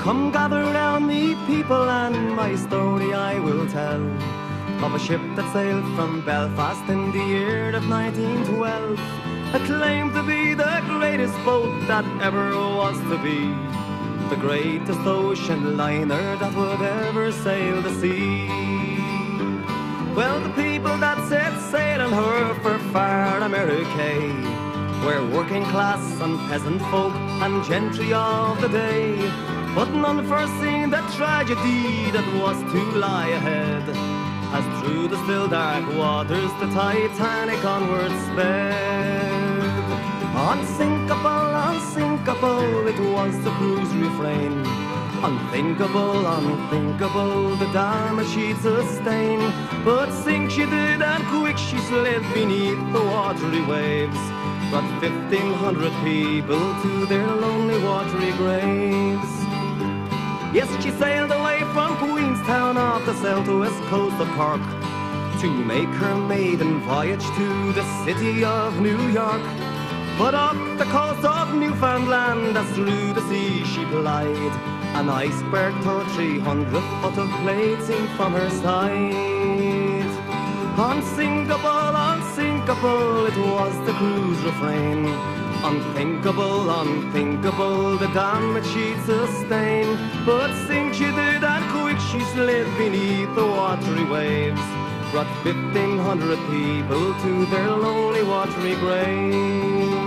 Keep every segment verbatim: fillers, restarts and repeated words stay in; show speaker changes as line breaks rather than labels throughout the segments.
Come gather round me, people, and my story I will tell, of a ship that sailed from Belfast in the year of nineteen twelve, acclaimed to be the greatest boat that ever was to be, the greatest ocean liner that would ever sail the sea. Well, the people that set sail on her for far Americay were working class and peasant folk and gentry of the day, but none foreseen the tragedy that was to lie ahead, as through the still dark waters the Titanic onward sped. Unsinkable, unsinkable, it was the crew's refrain. Unthinkable, unthinkable, the damage she'd sustain. But sink she did, and quick she slid beneath the watery waves, brought fifteen hundred people to their lonely watery graves. Yes, she sailed away from Queenstown off the southwest coast of Cork to make her maiden voyage to the city of New York. But up the coast of Newfoundland, as through the sea she plied, an iceberg tore three hundred foot of plating from her side. Unsinkable, unsinkable, it was the crew's refrain. Unthinkable, unthinkable, the damage she'd sustain. But sink she did, and quick she slid beneath the watery waves, brought fifteen hundred people to their lonely watery graves.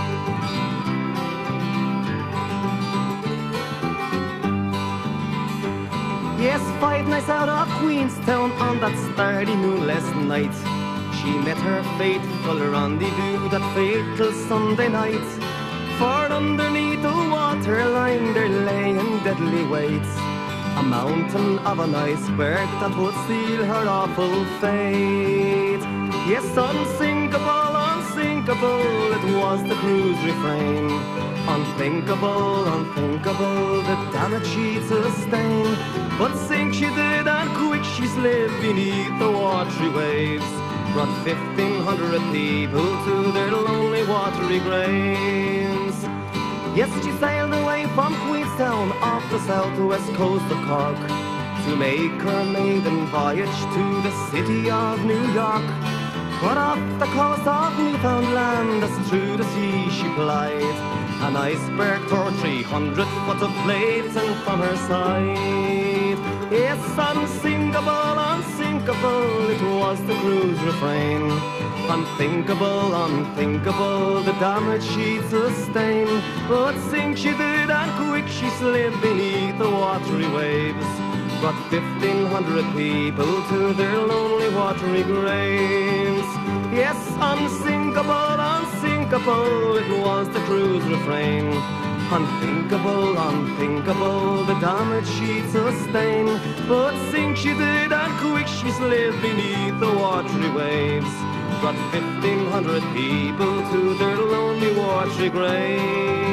Yes, five nights out of Queenstown on that starry moonless night, she met her fateful rendezvous that fatal Sunday night. For underneath the waterline there lay in deadly weights a mountain of an iceberg that would seal her awful fate. Yes, unsinkable, unsinkable, it was the crew's refrain. Unthinkable, unthinkable, the damage she'd sustain. But sink she did, and quick she slid beneath the watery waves, brought fifteen hundred people to their lonely watery graves. Yes, she sailed away from Queenstown off the southwest coast of Cork to make her maiden voyage to the city of New York. But off the coast of Newfoundland, as through the sea she plied, an iceberg tore three hundred foot of plating from her side. Yes, unsinkable, unsinkable, it was the crew's refrain. Unthinkable, unthinkable, the damage she'd sustain. But sink she did, and quick she slid beneath the watery waves, brought fifteen hundred people to their lonely watery graves. Yes, unsinkable, unsinkable, it was the crew's refrain. Unthinkable, unthinkable, the damage she'd sustain. But sink she did, and quick she slid beneath the watery waves, brought fifteen hundred people to their lonely watery graves.